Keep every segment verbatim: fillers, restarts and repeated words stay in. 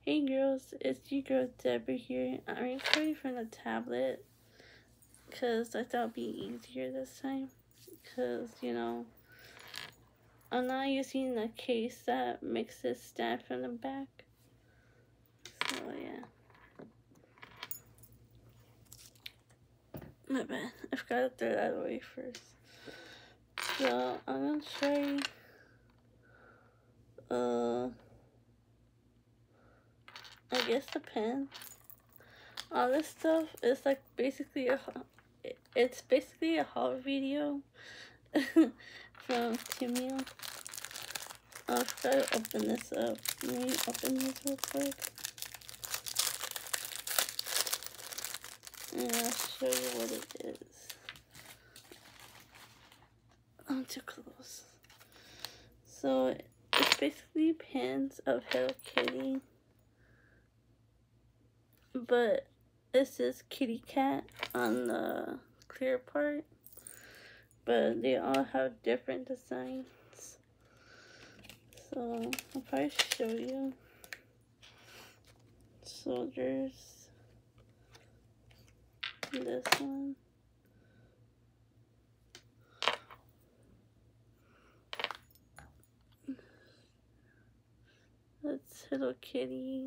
Hey girls, it's your girl Deborah here. I'm recording from the tablet because I thought it'd be easier this time. Because, you know, I'm not using the case that makes it stand from the back. So, yeah. My bad. I forgot to throw that away first. So, I'm going to try, uh, I guess the pen. All this stuff is like basically a, it's basically a haul video from Temu. I'll try to open this up. Let me open this real quick. And I'll show you what it is. I'm too close. So, it's basically pins of Hello Kitty. But it says Kitty Cat on the clear part. But they all have different designs. So, I'll probably show you. Soldiers. This one. That's Hello Kitty.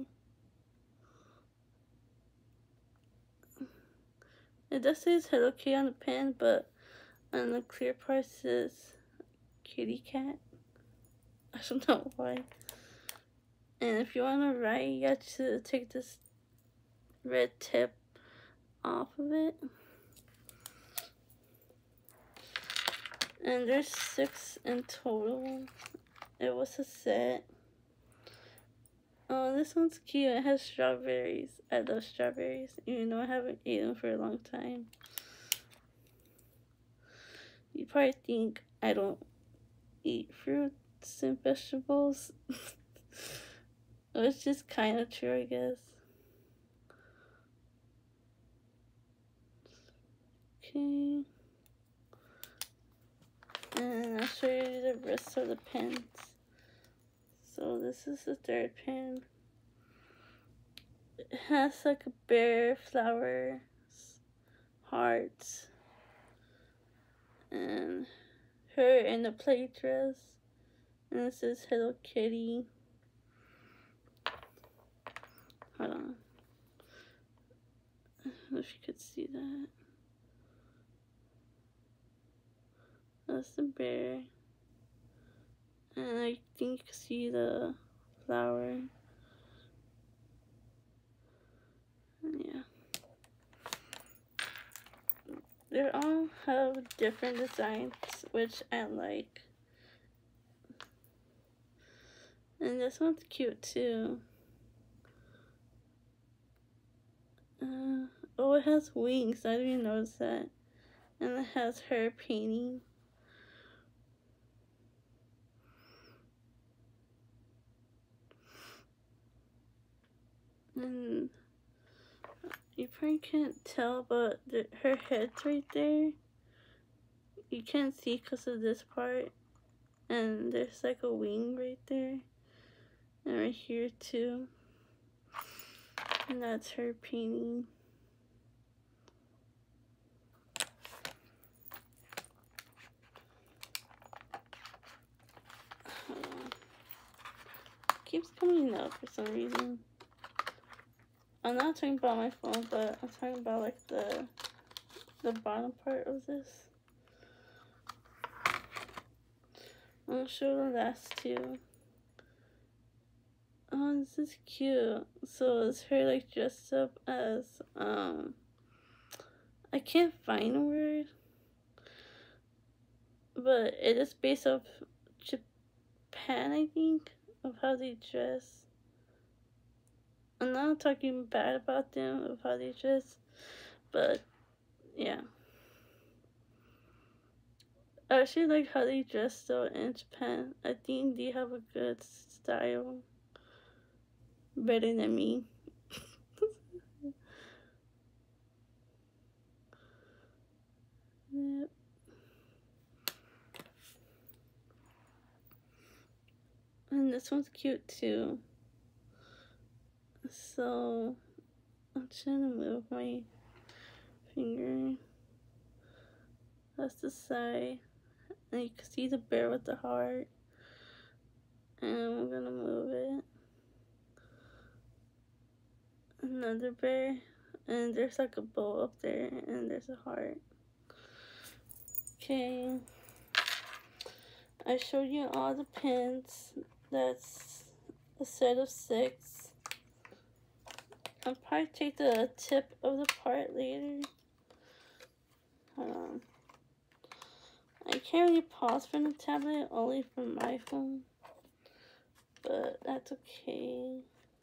It does say Hello Kitty on the pen, but on the clear part it says Kitty Cat. I don't know why. And if you want to write, you have to take this red tip off of it. And there's six in total. It was a set. Oh, this one's cute. It has strawberries. I love strawberries, even though I haven't eaten them for a long time. You probably think I don't eat fruits and vegetables. It's just kind of true, I guess. Okay. And I'll show you the rest of the pens. So this is the third pen. It has like a bear, flowers, hearts, and her in a play dress. And it says Hello Kitty. Hold on. I don't know if you could see that. That's the bear. And I think you can see the flower. And yeah. They all have different designs, which I like. And this one's cute too. Uh, oh, it has wings. I didn't even notice that. And it has her painting. And you probably can't tell, but the, her head's right there. You can't see because of this part. And there's like a wing right there. And right here too. And that's her painting. Hold on. It keeps coming up for some reason. I'm not talking about my phone, but I'm talking about like the the bottom part of this. I'm gonna show the last two. Oh, this is cute. So it's her like dressed up as um I can't find a word, but it is based off Japan, I think, of how they dress. I'm not talking bad about them of how they dress, but yeah. I actually like how they dress though in Japan. I think they have a good style. Better than me. Yep. And this one's cute too. So I'm trying to move my finger. That's the side. And you can see the bear with the heart. And I'm gonna move it. Another bear. And there's like a bow up there. And there's a heart. Okay. I showed you all the pins. That's a set of six. I'll probably take the tip of the part later. Hold on. I can't really pause from the tablet, only from my phone. But that's okay.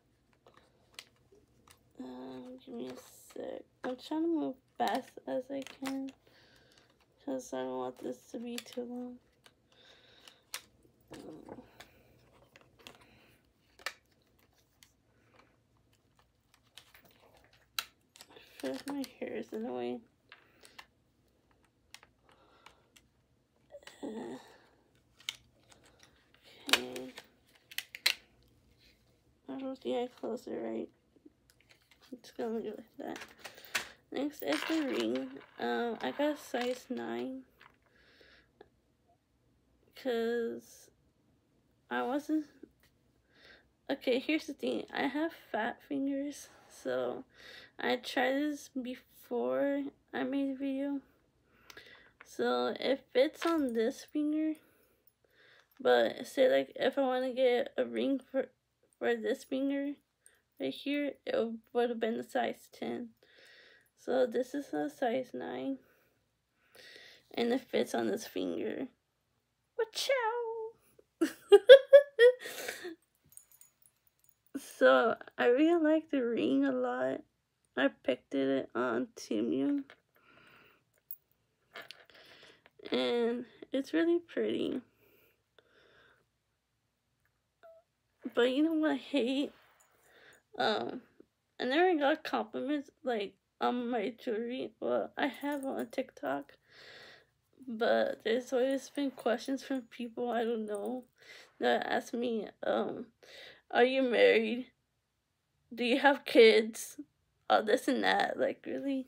Um, give me a sec. I'm trying to move fast as I can. Because I don't want this to be too long. Um, I feel like my hair is in the way. Uh, okay. I don't think I closed it right. I'm just gonna leave it like that. Next is the ring. Um, I got a size nine. Because I wasn't... Okay, here's the thing. I have fat fingers. So I tried this before I made a video. So it fits on this finger. But say like if I want to get a ring for, for this finger right here, it would have been a size ten. So this is a size nine. And it fits on this finger. Wachow! So I really like the ring a lot. I picked it on Temu. And it's really pretty. But you know what I hate? Um, I never got compliments like on my jewelry. Well, I have on TikTok. But there's always been questions from people I don't know that ask me, um, are you married? Do you have kids? All this and that. Like, really?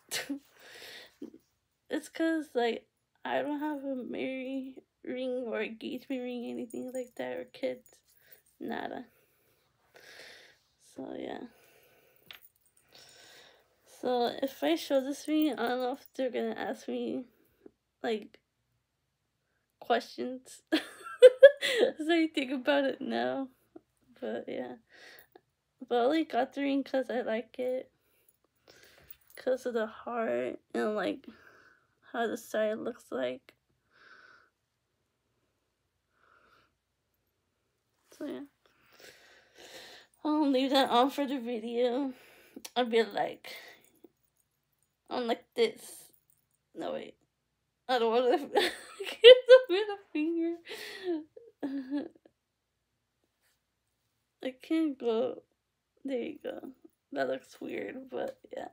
It's because, like, I don't have a married ring or engagement ring, anything like that, or kids. Nada. So, yeah. So, if I show this ring, I don't know if they're gonna ask me, like, questions. As I think about it now. But, yeah. But I only got the ring because I like it. Because of the heart and, like, how the side looks like. So, yeah. I'll leave that on for the video. I'll be like, I'm like this. No, wait. I don't want to get the middle finger. I can't go. There you go. That looks weird, but yeah.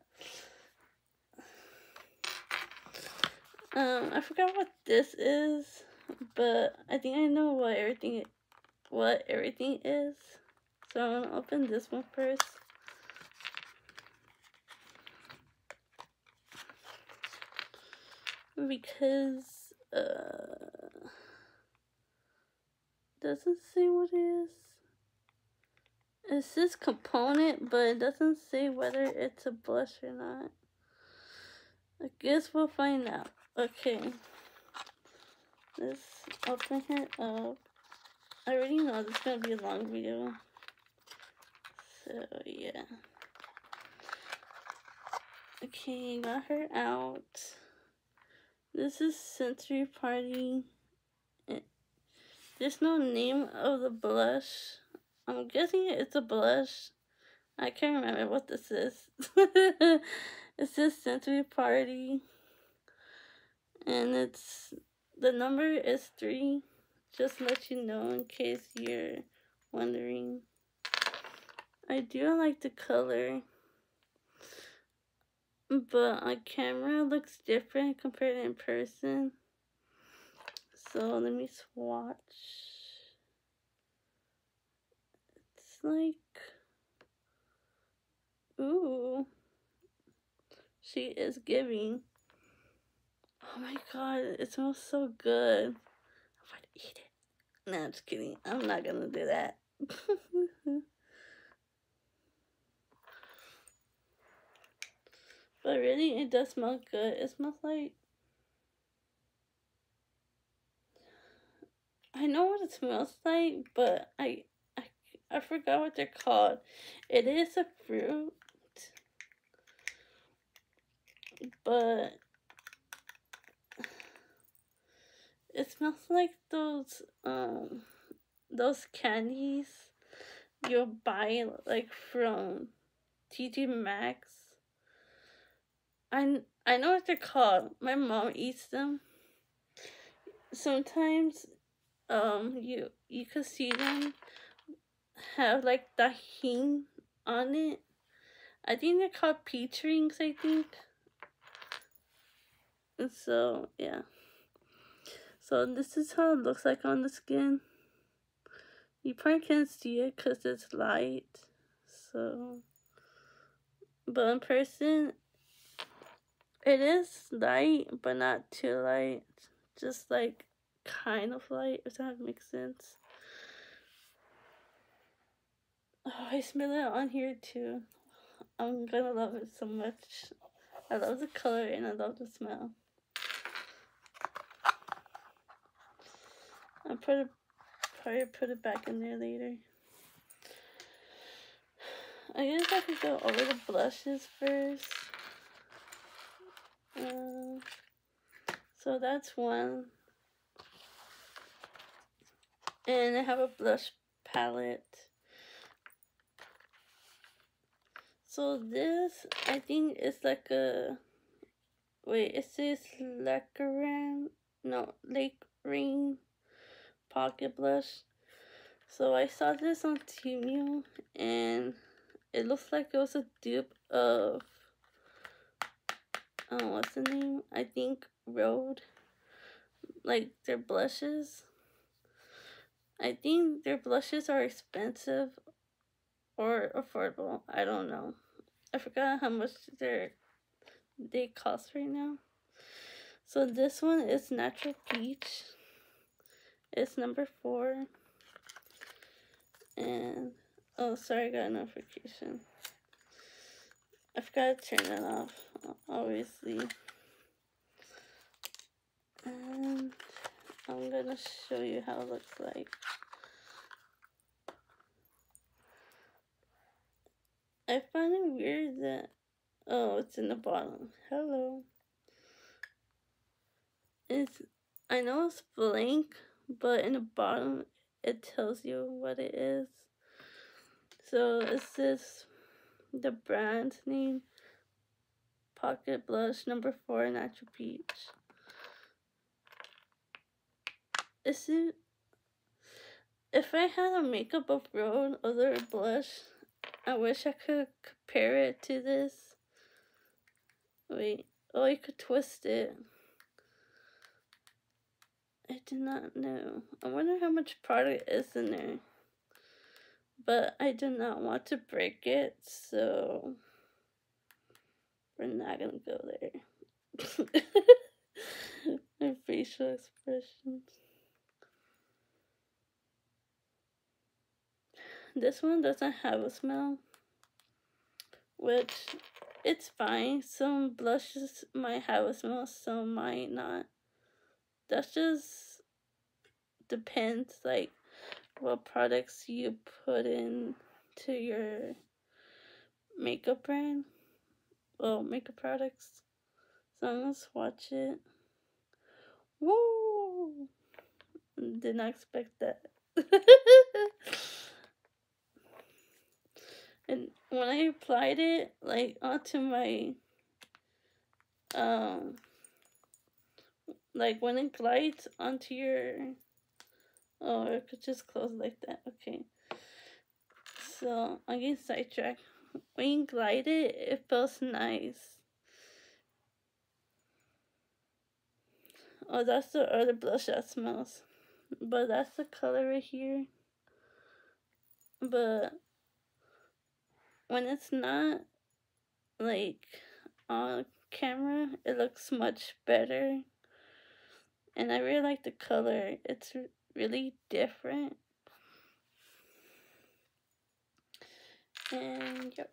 Um, I forgot what this is, but I think I know what everything, what everything is. So I'm gonna open this one first. Because, uh, doesn't say what it is. It says component, but it doesn't say whether it's a blush or not. I guess we'll find out. Okay. Let's open her up. I already know this is gonna be a long video. So, yeah. Okay, got her out. This is Century Party. There's no name of the blush. I'm guessing it's a blush. I can't remember what this is. It says Century Party. And it's, the number is three. Just to let you know in case you're wondering. I do like the color. But on camera it looks different compared to in person. So let me swatch. It's like, Ooh. She is giving. Oh my god, it smells so good. I'm about to eat it. No, I'm just kidding. I'm not gonna do that. But really, it does smell good. It smells like... I know what it smells like, but I, I, I forgot what they're called. It is a fruit, but it smells like those, um, those candies you'll buy, like, from T J Maxx. I, I know what they're called. My mom eats them. Sometimes, um, you, you could see them have, like, Tajín on it. I think they're called peach rings, I think. And so, yeah. So, this is how it looks like on the skin. You probably can't see it because it's light. So, but in person, it is light, but not too light. Just like kind of light, if that makes sense. Oh, I smell it on here too. I'm gonna love it so much. I love the color and I love the smell. I'll put it, probably put it back in there later. I guess I could go over the blushes first. Uh, so that's one. And I have a blush palette. So this, I think, is like a... Wait, it says Lacaran... No, Lake Ring Pocket Blush. So I saw this on Temu, and it looks like it was a dupe of... Oh, what's the name? I think Rhode. Like, their blushes. I think their blushes are expensive or affordable. I don't know. I forgot how much they're, they cost right now. So this one is Natural Peach. It's number four. And, oh, sorry, I got a notification. I forgot to turn it off, obviously. And I'm gonna show you how it looks like. I find it weird that, oh, it's in the bottom. Hello. It's, I know it's blank, but in the bottom it tells you what it is. So it says the brand name, Pocket Blush number four, Natural Peach. Is it, if I had a Makeup of Rhode other blush, I wish I could compare it to this. Wait, oh, you could twist it. I do not know. I wonder how much product is in there. But I do not want to break it, so we're not gonna go there. My facial expressions. This one doesn't have a smell, which it's fine. Some blushes might have a smell, some might not. That just depends, like, what products you put in to your makeup brand. Well, makeup products. So I'm gonna swatch it. Woo! Did not expect that. And when I applied it, like, onto my, um, like, when it glides onto your, oh, I could just close like that, okay. So, I'm getting sidetracked. When you glide it, it feels nice. Oh, that's the other blush that smells. But that's the color right here. But when it's not, like on camera it looks much better, and I really like the color. It's really different. And yep,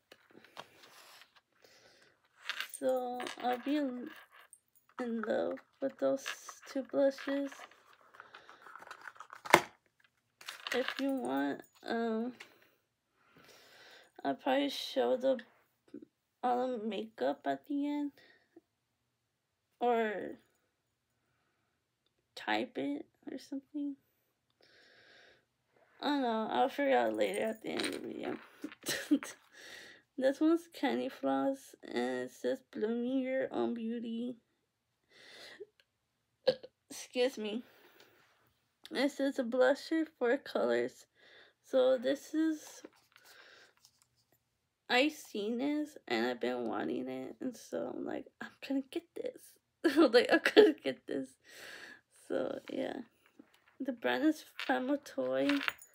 so I'll be in love with those two blushes. If you want, um I'll probably show the all the makeup at the end, or type it or something. I don't know, I'll figure out later at the end of the video. This one's Candy Floss, and it says blooming your own beauty. Excuse me. It says a blusher for colors. So this is, I seen this and I've been wanting it, and so I'm like, I'm gonna get this. I'm like, I'm gonna get this. So yeah, the brand is Femme Toy.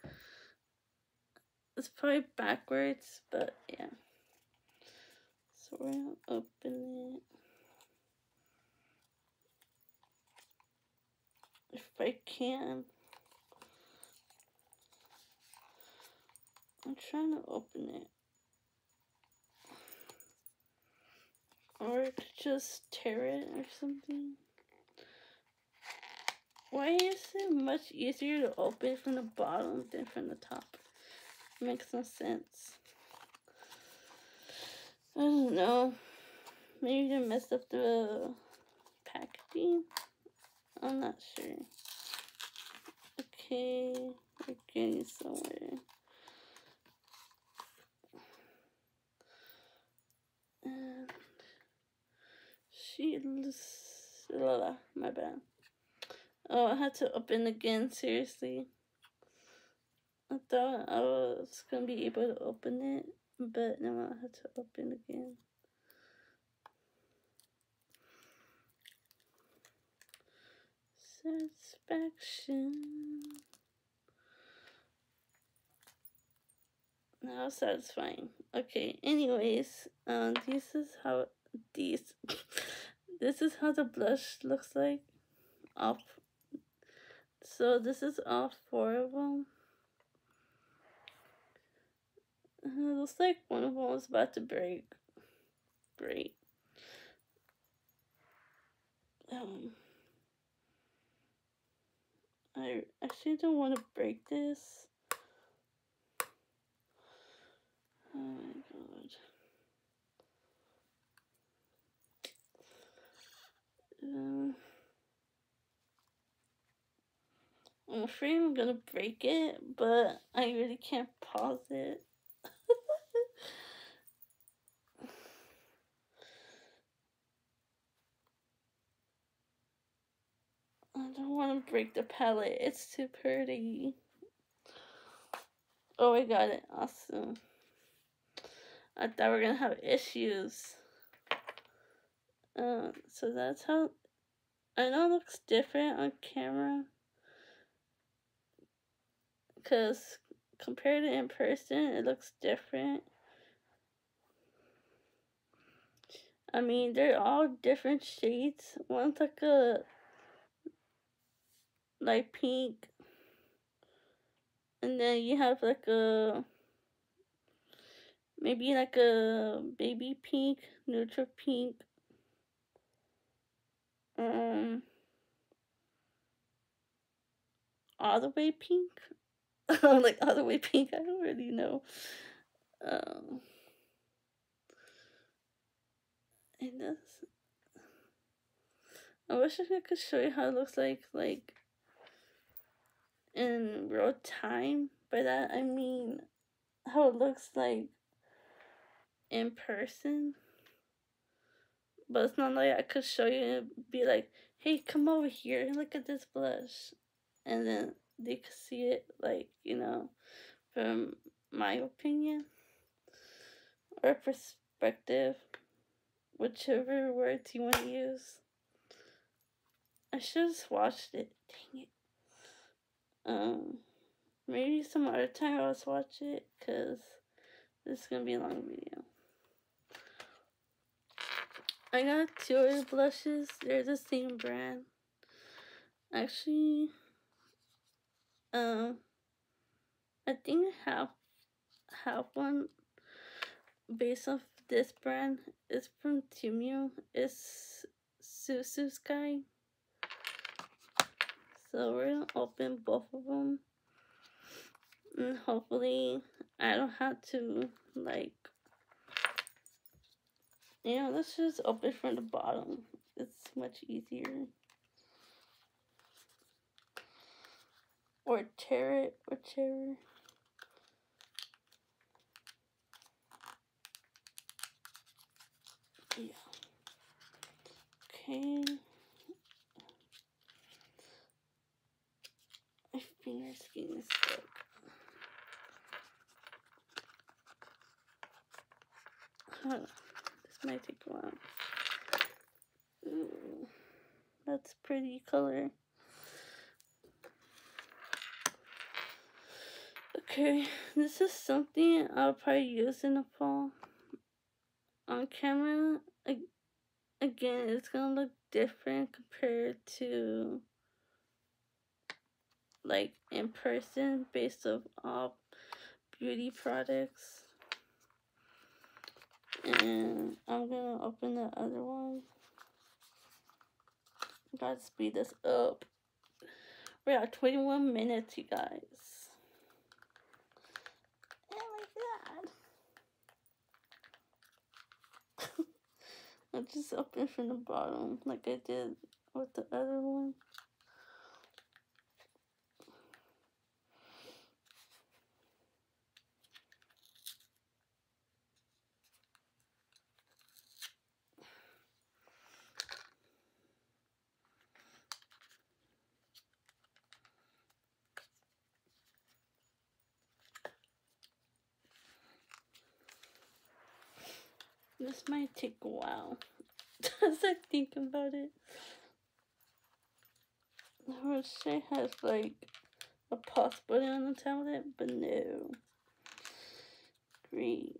It's probably backwards, but yeah. So we're gonna open it. If I can. I'm trying to open it. Or I could just tear it or something. Why is it much easier to open from the bottom than from the top? It makes no sense. I don't know. Maybe they messed up the packaging? I'm not sure. Okay, we're getting somewhere. And she looks, my bad. Oh, I had to open again, seriously. I thought I was gonna be able to open it, but now I had to open again. Satisfaction. Now satisfying. Okay, anyways, um, this is how, these, this is how the blush looks like. All, so this is all four of them. Uh, it looks like one of them was about to break. Great. Um, I actually don't want to break this. Oh my god. Um, I'm afraid I'm gonna break it, but I really can't pause it. I don't want to break the palette. It's too pretty. Oh, I got it. Awesome. I thought we were gonna have issues. Uh, so that's how, I know it looks different on camera, because compared to in person, it looks different. I mean, they're all different shades. One's like a light pink, and then you have like a, maybe like a baby pink, neutral pink, um, all the way pink. Like all the way pink, I don't really know. Um, and that's, I wish I could show you how it looks like, like, in real time. By that, I mean how it looks like in person. But it's not like I could show you and be like, hey, come over here and look at this blush. And then they could see it, like, you know, from my opinion or perspective, whichever words you want to use. I should have watched it. Dang it. Um, maybe some other time I'll watch it, because this is going to be a long video. I got two other blushes. They're the same brand. Actually, um, I think I have have one based off this brand. It's from Temu. It's Susu Sky. So we're gonna open both of them, and hopefully I don't have to, like, you know, let's just open from the bottom. It's much easier. Or tear it, whichever. Yeah. Okay. My finger's getting stuck. Huh. This might take a while. Ooh, that's pretty color. Okay, this is something I'll probably use in the fall. On camera, again, it's gonna look different compared to, like, in person based off all beauty products. And I'm gonna open the other one. Gotta speed this up. We're at twenty-one minutes, you guys. And like that. I'll just open from the bottom like I did with the other one. This might take a while as I think about it. I wish I had, like, a pause button on the tablet, but no. Great.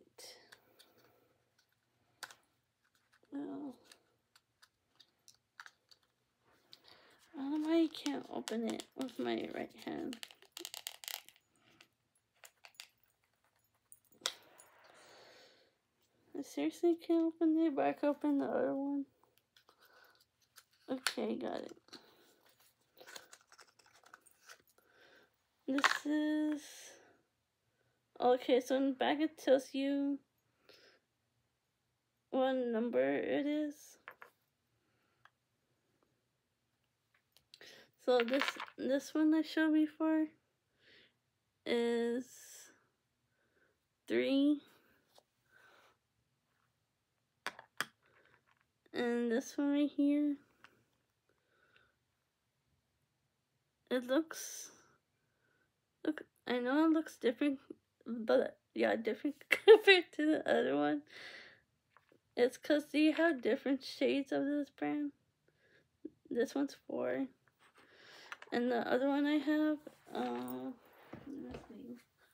Well, I don't know why I can't open it with my right hand. I seriously can't open it, but I can open the other one. Okay, got it. This is... Okay, so in the back it tells you what number it is. So this this one I showed before is three. And this one right here, it looks, look, I know it looks different, but yeah, different compared to the other one. It's because you have different shades of this brand. This one's four. And the other one I have, uh, let's see.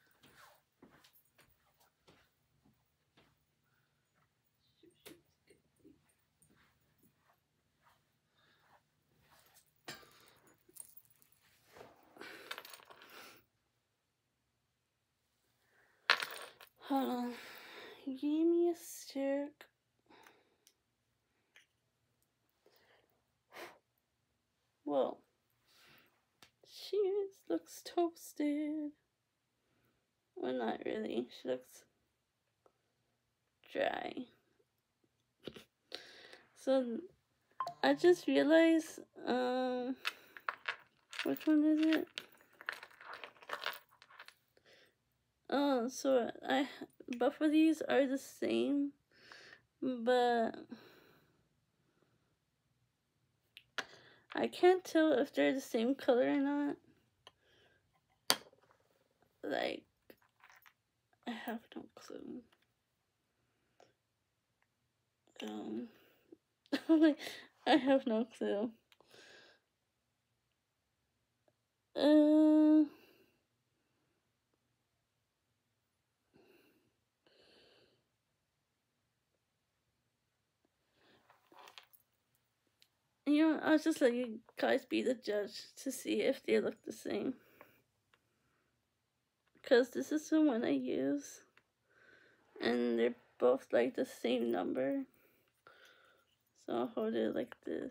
Hold on. Give me a stick. Whoa. She looks toasted. Well, not really. She looks dry. So, I just realized, um, which one is it? Oh, so I, both of these are the same, but I can't tell if they're the same color or not. Like, I have no clue. Um, like, I have no clue. Uh, you know, I'll just let you guys be the judge to see if they look the same. Because this is the one I use. And they're both like the same number. So I'll hold it like this.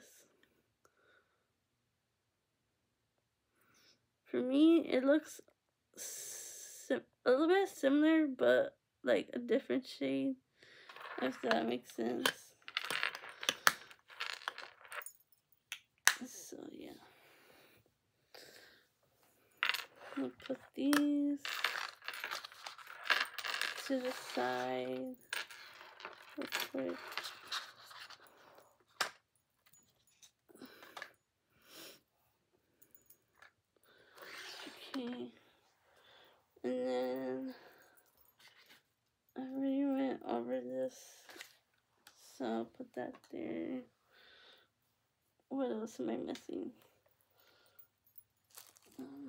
For me, it looks sim a little bit similar, but like a different shade, if that makes sense. So yeah, I'll put these to the side real quick. Okay, and then I already went over this, so I'll put that there. What else am I missing? Um,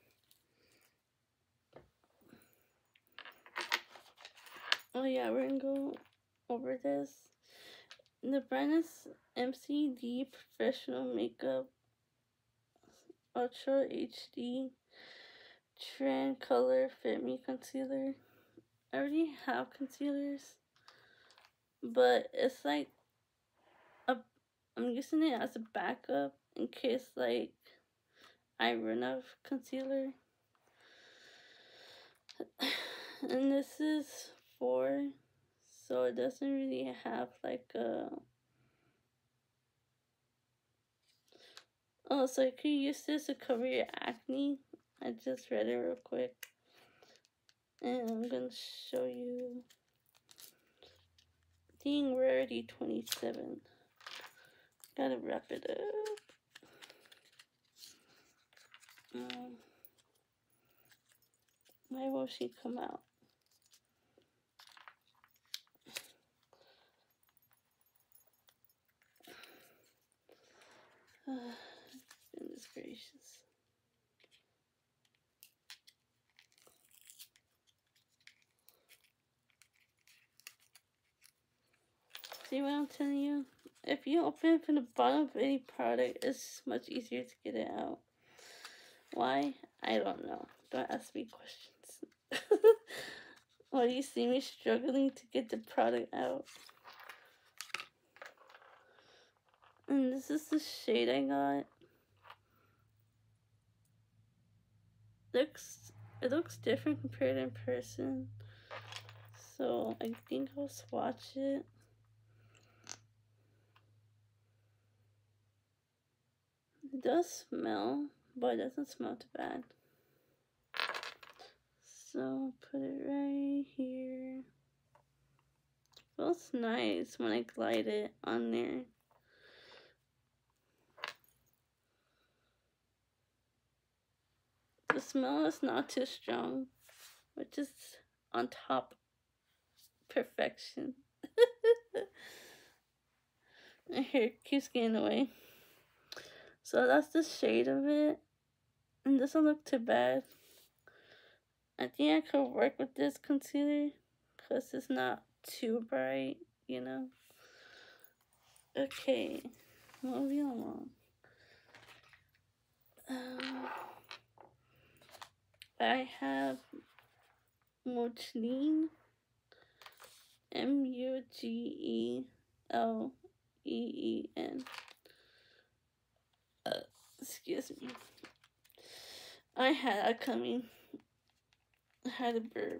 oh yeah, we're gonna go over this. The brand is M C D Professional Makeup Ultra H D Trend Color Fit Me Concealer. I already have concealers, but it's like a, I'm using it as a backup in case like I run out of concealer. And this is four, so it doesn't really have like a, oh, so you can use this to cover your acne. I just read it real quick. And I'm gonna show you. Dang, we're already twenty-seven. Gotta wrap it up. Um, why won't she come out? Uh, goodness gracious. See what I'm telling you? If you open it from the bottom of any product, it's much easier to get it out. Why? I don't know. Don't ask me questions. Why do you see me struggling to get the product out? And this is the shade I got. Looks it looks different compared in person. So I think I'll swatch it. It does smell, but it doesn't smell too bad. So put it right here. Feels nice when I glide it on there. The smell is not too strong, which is on top perfection. My hair keeps getting away. So that's the shade of it. And it doesn't look too bad. I think I could work with this concealer because it's not too bright, you know. Okay, moving along. Um, I have Mugleen, M U G E L E E N. Uh, excuse me. I had a coming. I had a burp.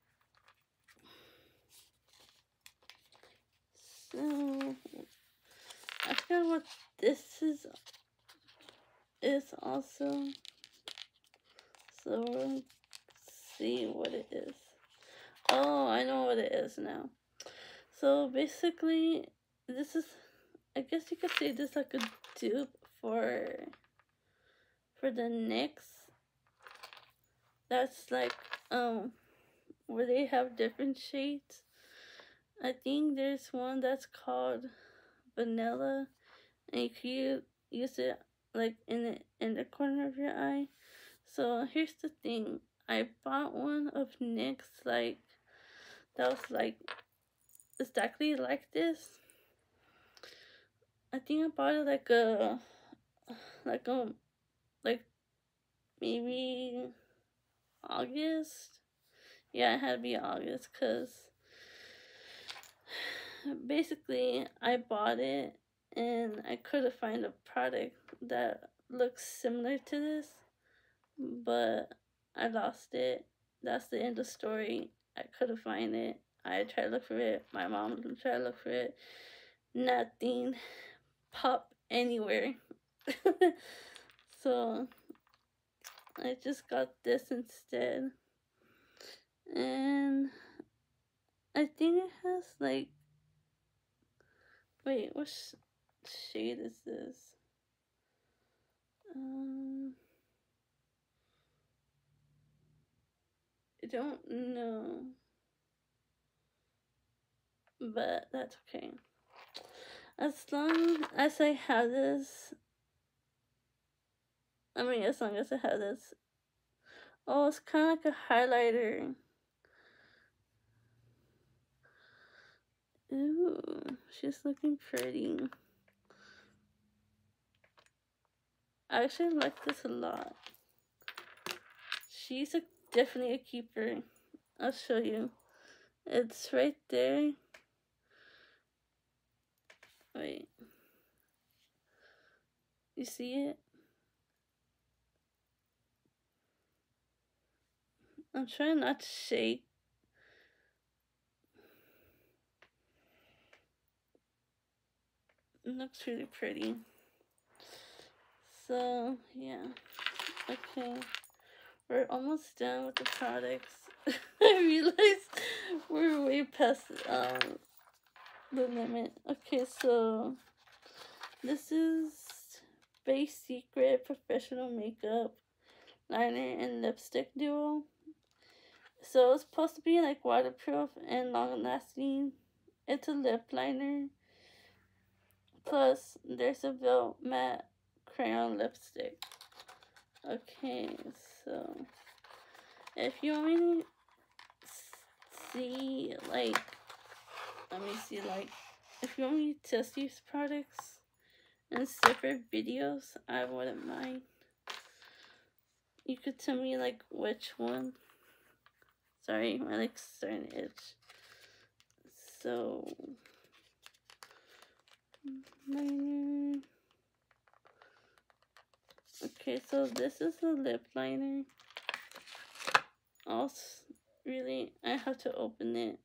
So I forgot what this is is also. So we'll see what it is. Oh, I know what it is now. So basically, this is, I guess you could say this is like a dupe for for the NYX. That's like um where they have different shades. I think there's one that's called Vanilla, and you can use it like in the in the corner of your eye. So here's the thing, I bought one of NYX like that was like exactly like this. I think I bought it like a, like a, like maybe August. Yeah, it had to be August, because basically I bought it and I couldn't find a product that looks similar to this, but I lost it. That's the end of the story. I couldn't find it. I tried to look for it. My mom tried to look for it. Nothing pop anywhere. So I just got this instead. And I think it has like, wait, what sh shade is this? Um, I don't know, but that's okay. As long as I have this, I mean, as long as I have this. Oh, it's kind of like a highlighter. Ooh, she's looking pretty. I actually like this a lot. She's a, definitely a keeper. I'll show you. It's right there. Wait. You see it? I'm trying not to shake. It looks really pretty. So, yeah. Okay. We're almost done with the products. I realized we're way past um the limit. Okay, so this is Base Secret Professional Makeup Liner and Lipstick Duo. So it's supposed to be like waterproof and long lasting. It's a lip liner. Plus, there's a Velvet Matte Crayon Lipstick. Okay, so if you want me to see, like, let me see, like, if you want me to test these products in separate videos, I wouldn't mind. You could tell me, like, which one. Sorry, my leg's starting to itch. So, liner. Okay, so this is a lip liner. Also, really, I have to open it.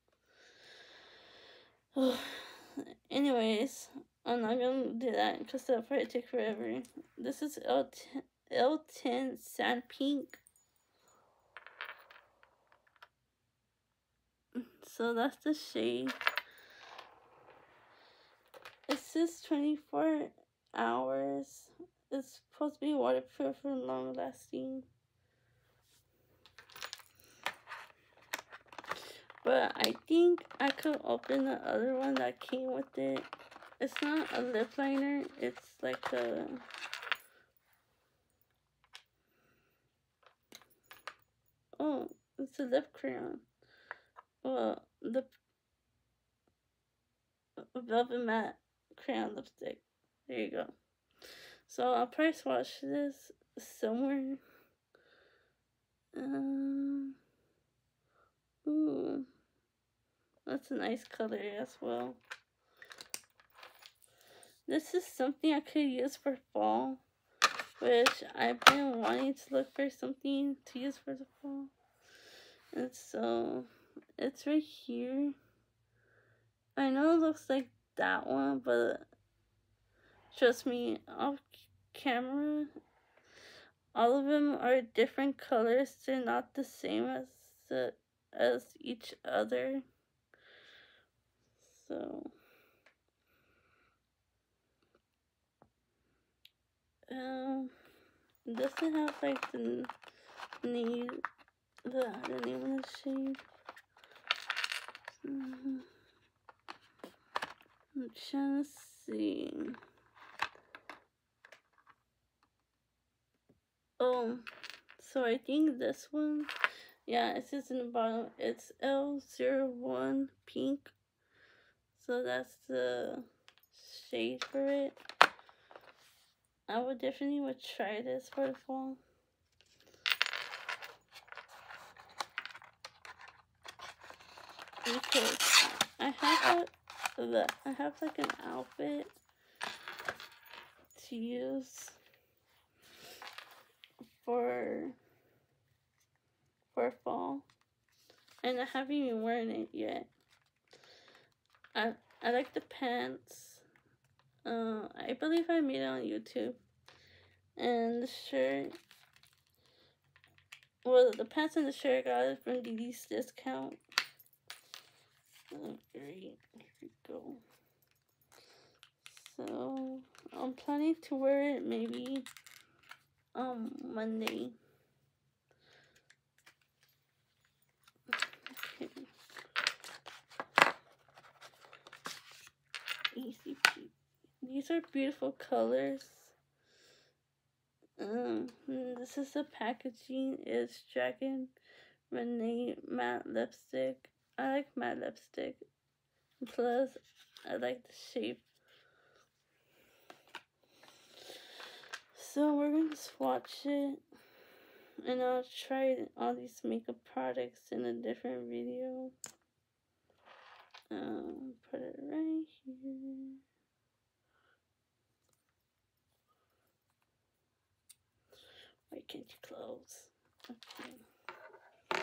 Oh, anyways, I'm not gonna do that because that'll probably take forever. This is L ten Sand Pink. So that's the shade. It says twenty-four hours. It's supposed to be waterproof and long lasting. But I think I could open the other one that came with it. It's not a lip liner. It's like a... Oh, it's a lip crayon. Well, the Velvet Matte Crayon Lipstick. There you go. So I'll probably swatch this somewhere. Um, ooh, that's a nice color as well. This is something I could use for fall, which I've been wanting to look for something to use for the fall. And so it's right here. I know it looks like that one, but trust me, off camera, all of them are different colors. They're not the same as the, as each other. So um it doesn't have like the need the, the name of the shade. Mm-hmm. I'm trying to see. Oh, so I think this one, yeah, it says in the bottom, it's L zero one Pink. So that's the shade for it. I would definitely would try this for the fall. Because I have a, the I have like an outfit to use for for fall, and I haven't even worn it yet. I I like the pants. Uh, I believe I made it on YouTube, and the shirt. Well, the pants and the shirt got it from D D's discount. Oh, great, here we go. So I'm planning to wear it maybe um Monday. Okay. Easy peasy. These are beautiful colors. Um, this is the packaging. It's Dragon Renee matte lipstick. I like matte lipstick. Plus, I like the shape. So we're gonna swatch it, and I'll try all these makeup products in a different video. Um, put it right here. Why can't you close? Okay.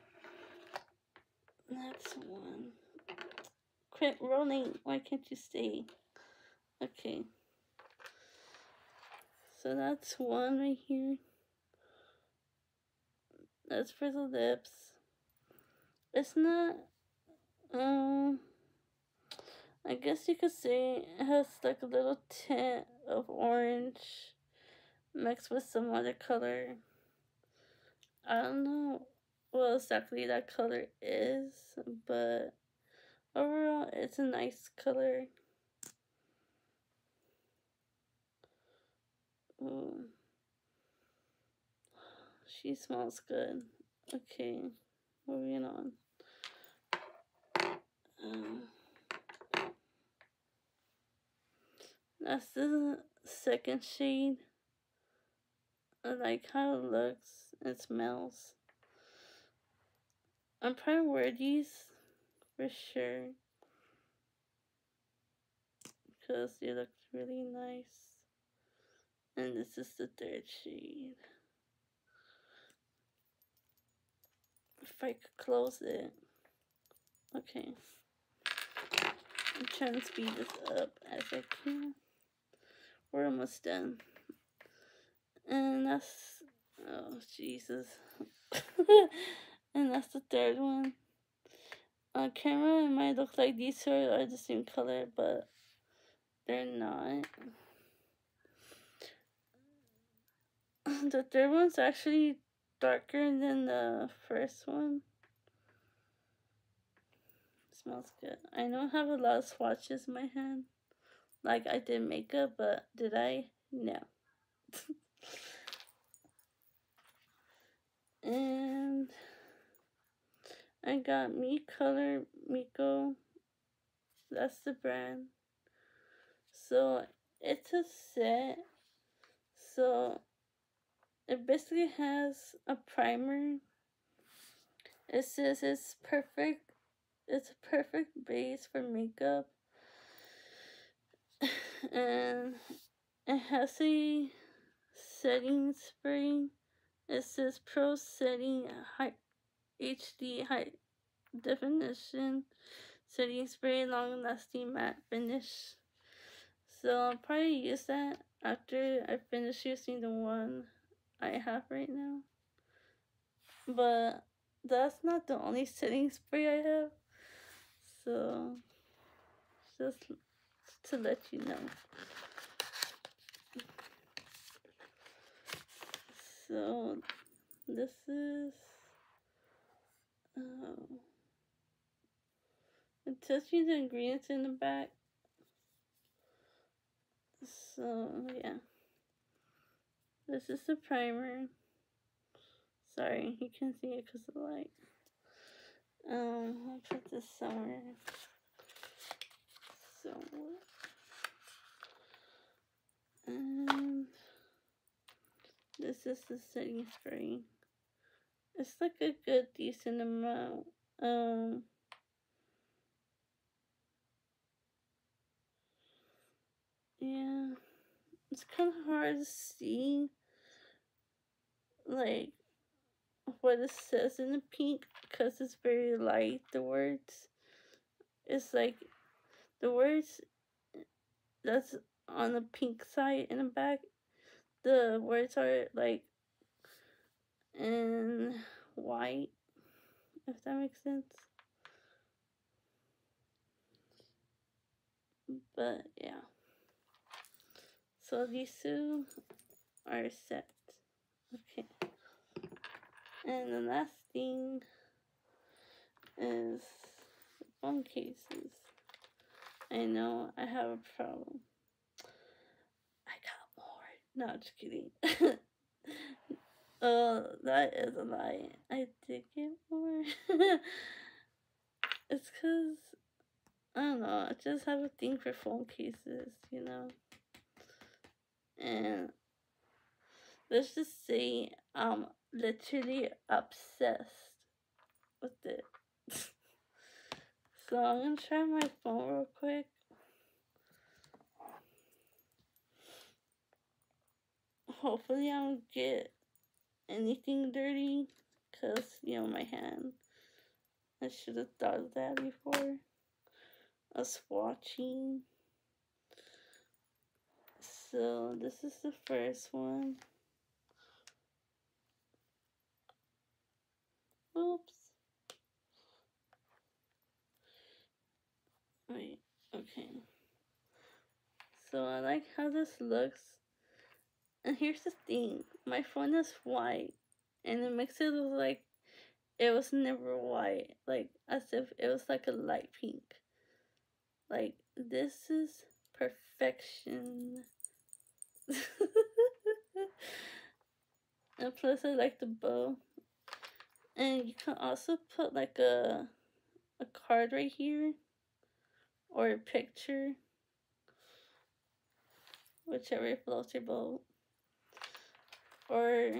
That's one. Quit rolling. Why can't you stay? Okay. So that's one right here. That's for the lips. It's not, um, I guess you could say it has like a little tint of orange mixed with some other color. I don't know what exactly that color is, but overall it's a nice color. Ooh. She smells good. Okay, moving on. Um, that's the second shade. I like how it looks and smells. I'm probably wear these for sure because they look really nice. And this is the third shade. If I could close it. Okay. I'm trying to speed this up as I can. We're almost done. And that's, oh Jesus. And that's the third one. On camera, it might look like these two are the same color, but they're not. The third one's actually darker than the first one. Smells good. I don't have a lot of swatches in my hand. Like I did makeup, but did I? No. And I got Me Color Miko. That's the brand. So it's a set. So it basically has a primer. It says it's perfect. It's a perfect base for makeup. And it has a setting spray. It says Pro Setting High H D High Definition Setting Spray Long Lasting Matte Finish. So I'll probably use that after I finish using the one I have right now. But that's not the only setting spray I have. So just to let you know. So this is uh, it tells you the ingredients in the back. So yeah, this is the primer. Sorry, you can't see it because of the light. Um, I'll put this somewhere. Somewhere. And this is the setting spray. It's like a good decent amount. Um yeah. It's kinda hard to see like what it says in the pink because it's very light, the words. It's like the words that's on the pink side in the back, the words are like in white, if that makes sense. But yeah. So these two are set. Okay. And the last thing is phone cases. I know I have a problem. I got more. No, I'm just kidding. Oh, that is a lie. I did get more. It's because, I don't know, I just have a thing for phone cases, you know? And let's just say I'm literally obsessed with it. So I'm gonna try my phone real quick. Hopefully I don't get anything dirty, because, you know, my hand. I should have thought of that before. Us watching. So this is the first one. Oops. Wait, okay. So I like how this looks. And here's the thing. My phone is white. And it makes it look like it was never white. Like, as if it was like a light pink. Like, this is perfection. And plus I like the bow. And you can also put like a a card right here. Or a picture. Whichever floats your boat. Or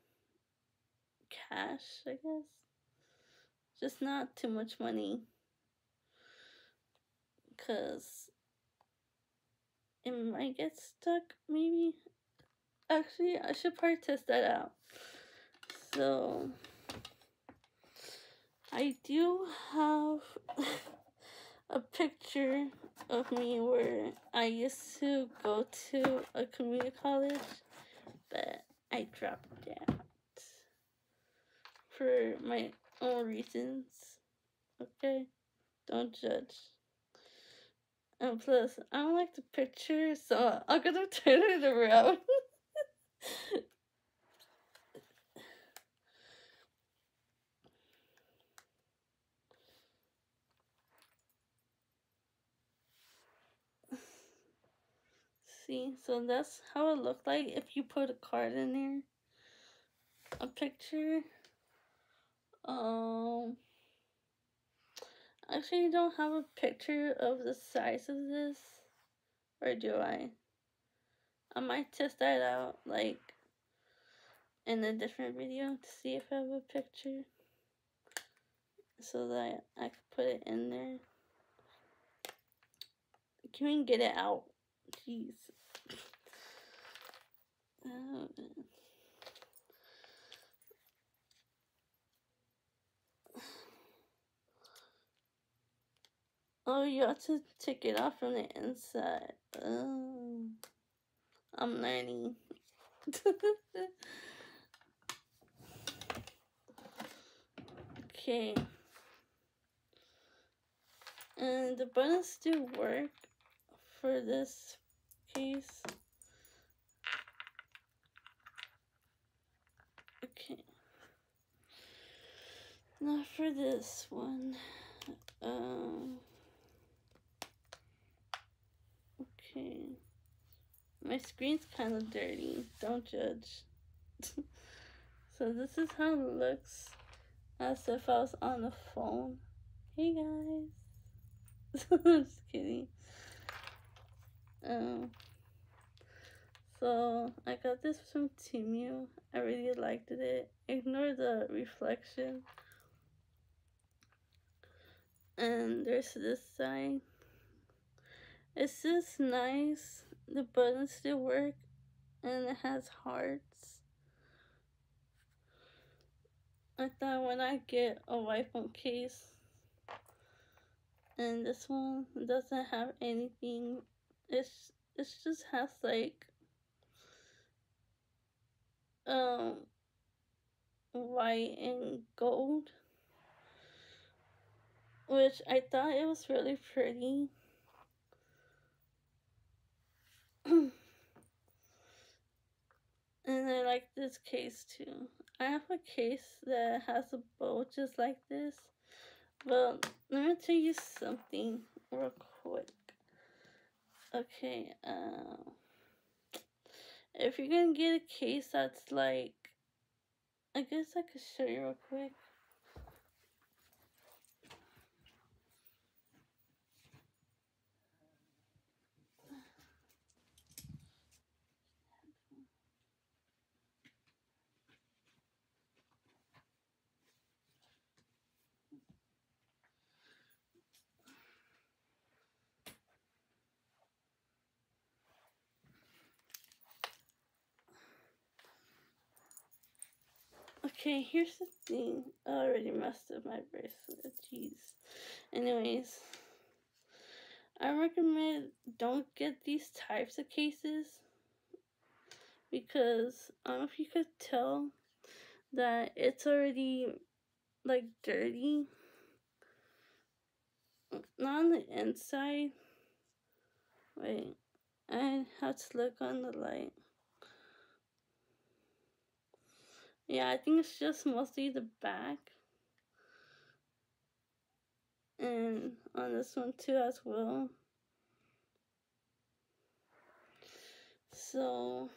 cash, I guess. Just not too much money. Because it might get stuck, maybe. Actually, I should probably test that out. So, I do have a picture of me where I used to go to a community college, but I dropped that for my own reasons. Okay? Don't judge. And plus, I don't like the picture, so I'm gonna turn it around. See, so that's how it looked like if you put a card in there. A picture. Um, actually, I don't have a picture of the size of this. Or do I? I might test that out, like, in a different video to see if I have a picture. So that I can put it in there. Can we get it out? Jeez. Oh, man. Oh, you have to take it off from the inside. Oh, I'm learning. Okay. And the buttons do work for this case. Okay. Not for this one. Um. Okay. My screen's kind of dirty. Don't judge. So this is how it looks as if I was on the phone. Hey guys. I'm just kidding. Um. So I got this from Temu. I really liked it. Ignore the reflection. And there's this side. It's just nice. The buttons still work, and it has hearts. I thought when I get a white phone case, and this one doesn't have anything. It's it just has like um white and gold, which I thought it was really pretty. And I like this case too. I have a case that has a bow just like this. But let me tell you something real quick. Okay, uh, if you're gonna get a case that's like, I guess I could show you real quick. Okay, here's the thing. I already messed up my bracelet. Jeez. Anyways, I recommend don't get these types of cases because I don't know if you could tell that it's already like dirty. Not on the inside. Wait, I have to look on the light. Yeah, I think it's just mostly the back. And on this one too as well. So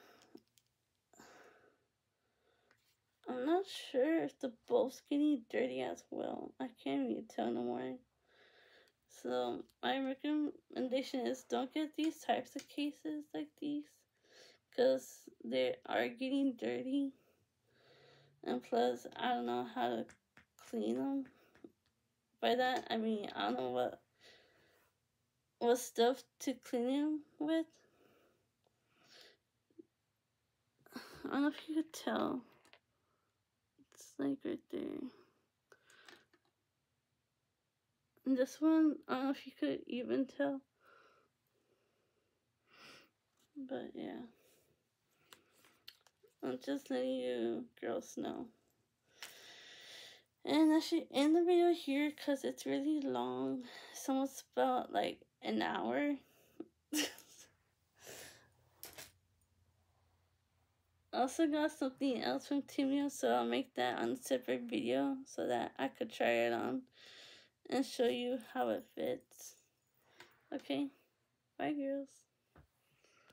I'm not sure if the both's getting dirty as well. I can't really tell no more. So my recommendation is don't get these types of cases like these, because they are getting dirty. And plus, I don't know how to clean them. By that, I mean, I don't know what, what stuff to clean them with. I don't know if you could tell. It's like right there. And this one, I don't know if you could even tell. But yeah. I'm just letting you girls know. And I should end the video here because it's really long. It's almost about like an hour. I also got something else from Temu, so I'll make that on a separate video so that I could try it on and show you how it fits. Okay, bye girls.